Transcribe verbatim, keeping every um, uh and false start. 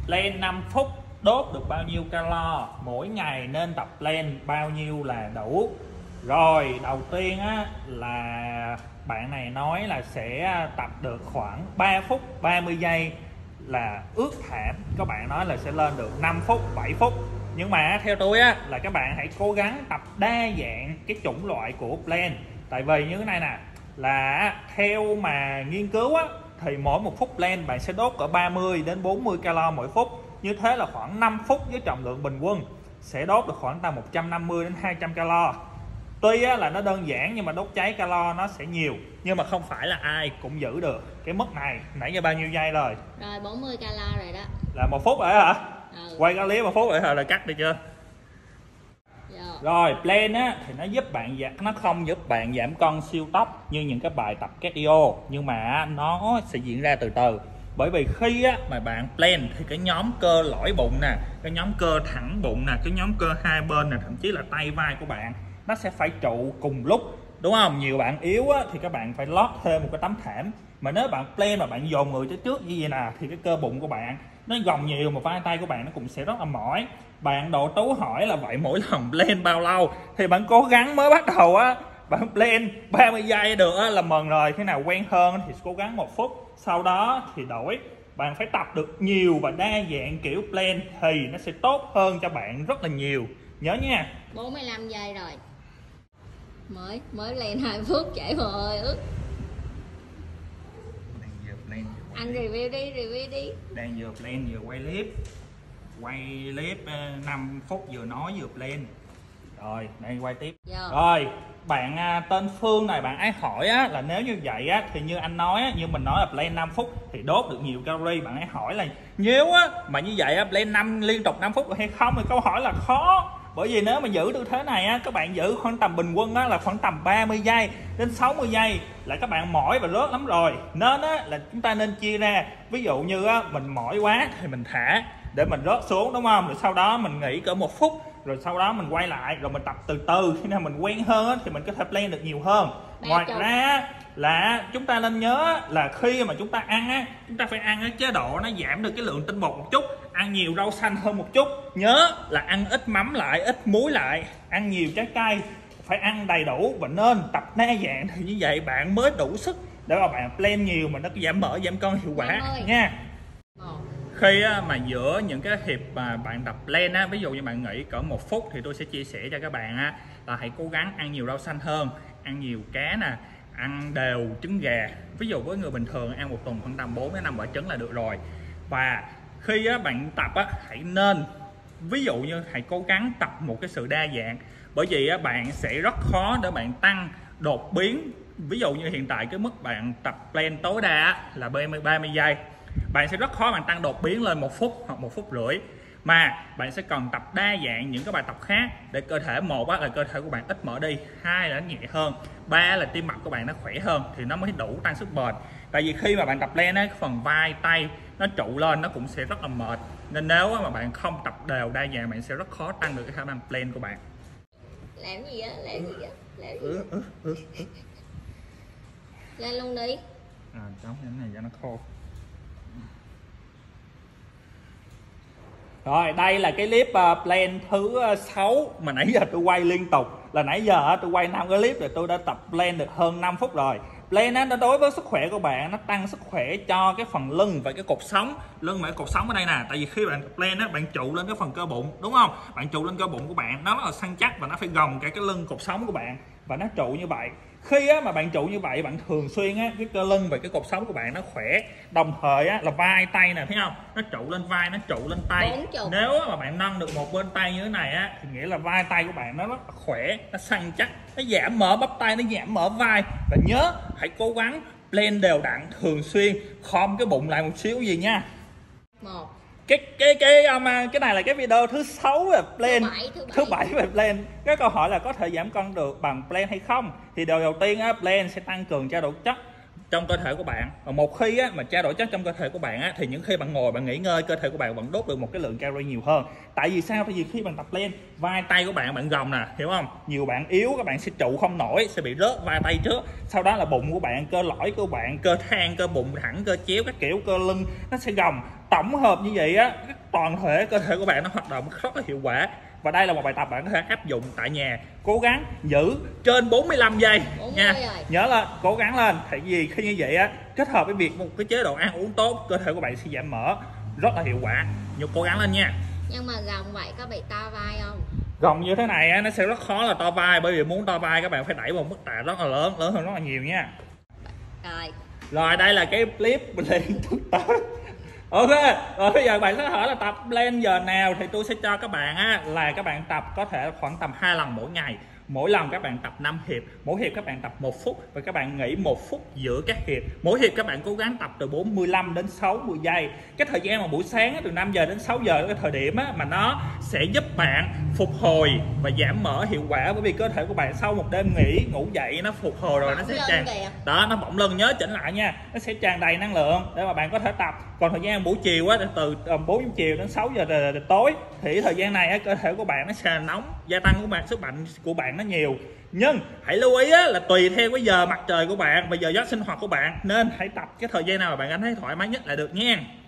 Plan năm phút đốt được bao nhiêu calo, mỗi ngày nên tập plan bao nhiêu là đủ. Rồi đầu tiên á là bạn này nói là sẽ tập được khoảng ba phút ba mươi giây là ước thảm. Các bạn nói là sẽ lên được năm phút bảy phút. Nhưng mà theo tôi á là các bạn hãy cố gắng tập đa dạng cái chủng loại của plan. Tại vì như thế này nè, là theo mà nghiên cứu á thì mỗi một phút plan bạn sẽ đốt cỡ ba mươi đến bốn mươi calo mỗi phút. Như thế là khoảng năm phút với trọng lượng bình quân sẽ đốt được khoảng tầm một trăm năm mươi đến hai trăm calo. Tuy á, là nó đơn giản nhưng mà đốt cháy calo nó sẽ nhiều, nhưng mà không phải là ai cũng giữ được cái mức này. Nãy giờ bao nhiêu giây rồi? Rồi bốn mươi calo rồi đó. Là một phút rồi hả? Ừ. Quay cái clip một phút rồi hả? Là cắt được chưa? Dạ. Rồi plan á thì nó giúp bạn giảm, nó không giúp bạn giảm cân siêu tốc như những cái bài tập cardio, nhưng mà nó sẽ diễn ra từ từ. Bởi vì khi á, mà bạn plan thì cái nhóm cơ lõi bụng nè, cái nhóm cơ thẳng bụng nè, cái nhóm cơ hai bên nè, thậm chí là tay vai của bạn nó sẽ phải trụ cùng lúc, đúng không? Nhiều bạn yếu á, thì các bạn phải lót thêm một cái tấm thảm. Mà nếu bạn plan mà bạn dồn người tới trước như vậy nè thì cái cơ bụng của bạn nó gồng nhiều, mà vai tay của bạn nó cũng sẽ rất là mỏi. Bạn Độ Tú hỏi là vậy mỗi lần plan bao lâu, thì bạn cố gắng mới bắt đầu á, bạn plan ba mươi giây được á, là mừng rồi. Khi nào quen hơn thì cố gắng một phút, sau đó thì đổi. Bạn phải tập được nhiều và đa dạng kiểu plan thì nó sẽ tốt hơn cho bạn rất là nhiều, nhớ nha. bốn mươi lăm giây rồi, mới mới lên hai phút chảy mồ hôi ướt. Đang vừa plan vừa Anh review đi, review đi. Đang vừa plan vừa quay clip, quay clip năm phút vừa nói vừa plan. Rồi đây quay tiếp. Dạ. Rồi bạn à, tên Phương này, bạn ấy hỏi á, là nếu như vậy á, thì như anh nói á, như mình nói là plan năm phút thì đốt được nhiều calorie. Bạn ấy hỏi là nếu á, mà như vậy á, plan năm liên tục năm phút được hay không, thì câu hỏi là khó. Bởi vì nếu mà giữ tư thế này á, các bạn giữ khoảng tầm bình quân á, là khoảng tầm ba mươi giây đến sáu mươi giây là các bạn mỏi và rớt lắm rồi. Nên á, là chúng ta nên chia ra. Ví dụ như á, mình mỏi quá thì mình thả để mình rớt xuống, đúng không? Rồi sau đó mình nghỉ cỡ một phút, rồi sau đó mình quay lại, rồi mình tập từ từ. Khi nào mình quen hơn á, thì mình có thể plan được nhiều hơn. Ngoài ra là chúng ta nên nhớ là khi mà chúng ta ăn á, chúng ta phải ăn cái chế độ nó giảm được cái lượng tinh bột một chút, ăn nhiều rau xanh hơn một chút. Nhớ là ăn ít mắm lại, ít muối lại, ăn nhiều trái cây, phải ăn đầy đủ và nên tập đa dạng. Thì như vậy bạn mới đủ sức để mà bạn plan nhiều mà nó giảm mỡ giảm cân hiệu quả nha. Khi mà giữa những cái hiệp mà bạn tập plan á, ví dụ như bạn nghỉ cỡ một phút thì tôi sẽ chia sẻ cho các bạn á, là hãy cố gắng ăn nhiều rau xanh hơn, ăn nhiều cá nè, ăn đều trứng gà. Ví dụ với người bình thường ăn một tuần khoảng tầm bốn đến năm quả trứng là được rồi. Và khi á, bạn tập á, hãy nên ví dụ như hãy cố gắng tập một cái sự đa dạng. Bởi vì á, bạn sẽ rất khó để bạn tăng đột biến. Ví dụ như hiện tại cái mức bạn tập plan tối đa á, là ba mươi giây, bạn sẽ rất khó bạn tăng đột biến lên một phút hoặc một phút rưỡi. Mà bạn sẽ cần tập đa dạng những cái bài tập khác để cơ thể, một là cơ thể của bạn ít mỡ đi, hai là nó nhẹ hơn, ba là tim mạch của bạn nó khỏe hơn thì nó mới đủ tăng sức bền. Tại vì khi mà bạn tập plan á, phần vai tay nó trụ lên nó cũng sẽ rất là mệt. Nên nếu mà bạn không tập đều đa dạng, bạn sẽ rất khó tăng được cái khả năng plan của bạn. Làm gì á, làm gì á, làm gì á. Lên luôn đi. À, chống cái này cho nó khô. Rồi đây là cái clip uh, plan thứ sáu mà nãy giờ tôi quay liên tục. Là nãy giờ tôi quay năm cái clip rồi tôi đã tập plan được hơn năm phút rồi. Plan nó đối với sức khỏe của bạn, nó tăng sức khỏe cho cái phần lưng và cái cột sống. Lưng và cái cột sống ở đây nè. Tại vì khi bạn tập plan á, bạn trụ lên cái phần cơ bụng, đúng không? Bạn trụ lên cơ bụng của bạn, nó rất là săn chắc và nó phải gồng cả cái lưng cột sống của bạn. Và nó trụ như vậy. Khi á, mà bạn trụ như vậy, bạn thường xuyên á, cái cơ lưng và cái cột sống của bạn nó khỏe. Đồng thời á, là vai tay nè, thấy không? Nó trụ lên vai, nó trụ lên tay. Nếu mà bạn nâng được một bên tay như thế này á, thì nghĩa là vai tay của bạn nó rất là khỏe, nó săn chắc, nó giảm mỡ bắp tay, nó giảm mỡ vai. Và nhớ hãy cố gắng plan đều đặn thường xuyên, khom cái bụng lại một xíu gì nha. Một. Cái cái cái um, cái này là cái video thứ sáu về plan, thứ bảy, thứ bảy. thứ bảy về plan. Cái câu hỏi là có thể giảm cân được bằng plan hay không? Thì điều đầu tiên á, plan sẽ tăng cường trao đổi chất, trong cơ thể của bạn. Và một khi á, mà trao đổi chất trong cơ thể của bạn á, thì những khi bạn ngồi bạn nghỉ ngơi, cơ thể của bạn vẫn đốt được một cái lượng calorie nhiều hơn. Tại vì sao? Tại vì khi bạn tập lên, vai tay của bạn bạn gồng nè, hiểu không? Nhiều bạn yếu, các bạn sẽ trụ không nổi, sẽ bị rớt vai tay trước. Sau đó là bụng của bạn, cơ lõi của bạn, cơ thang, cơ bụng thẳng, cơ chéo, các kiểu cơ lưng nó sẽ gồng. Tổng hợp như vậy á, toàn thể cơ thể của bạn nó hoạt động rất là hiệu quả. Và đây là một bài tập bạn có thể áp dụng tại nhà. Cố gắng giữ trên bốn mươi lăm giây nha. Nhớ là cố gắng lên. Tại vì khi như vậy á, kết hợp với việc một cái chế độ ăn uống tốt, cơ thể của bạn sẽ giảm mỡ rất là hiệu quả. Nhưng cố gắng lên nha. Nhưng mà gồng vậy có bị to vai không? Gồng như thế này á, nó sẽ rất khó là to vai. Bởi vì muốn to vai các bạn phải đẩy một mức tạ rất là lớn, lớn hơn rất là nhiều nha. Rồi. Rồi đây là cái clip mình lên thực tế. Ok, rồi bây giờ bạn sẽ hỏi là tập lên giờ nào, thì tôi sẽ cho các bạn á, là các bạn tập có thể khoảng tầm hai lần mỗi ngày. Mỗi lần các bạn tập năm hiệp, mỗi hiệp các bạn tập một phút và các bạn nghỉ một phút giữa các hiệp. Mỗi hiệp các bạn cố gắng tập từ bốn mươi lăm đến sáu mươi giây. Cái thời gian mà buổi sáng từ năm giờ đến sáu giờ là cái thời điểm á, mà nó sẽ giúp bạn phục hồi và giảm mỡ hiệu quả. Bởi vì cơ thể của bạn sau một đêm nghỉ, ngủ dậy nó phục hồi rồi, nó sẽ tràn đó, nó bỗng lưng, nhớ chỉnh lại nha, nó sẽ tràn đầy năng lượng để mà bạn có thể tập. Còn thời gian buổi chiều á, từ bốn giờ chiều đến sáu giờ tối thì thời gian này á, cơ thể của bạn nó sẽ nóng, gia tăng của bạn, sức mạnh của bạn nó nhiều. Nhưng hãy lưu ý á, là tùy theo cái giờ mặt trời của bạn và giờ giấc sinh hoạt của bạn, nên hãy tập cái thời gian nào mà bạn cảm thấy thoải mái nhất là được nha.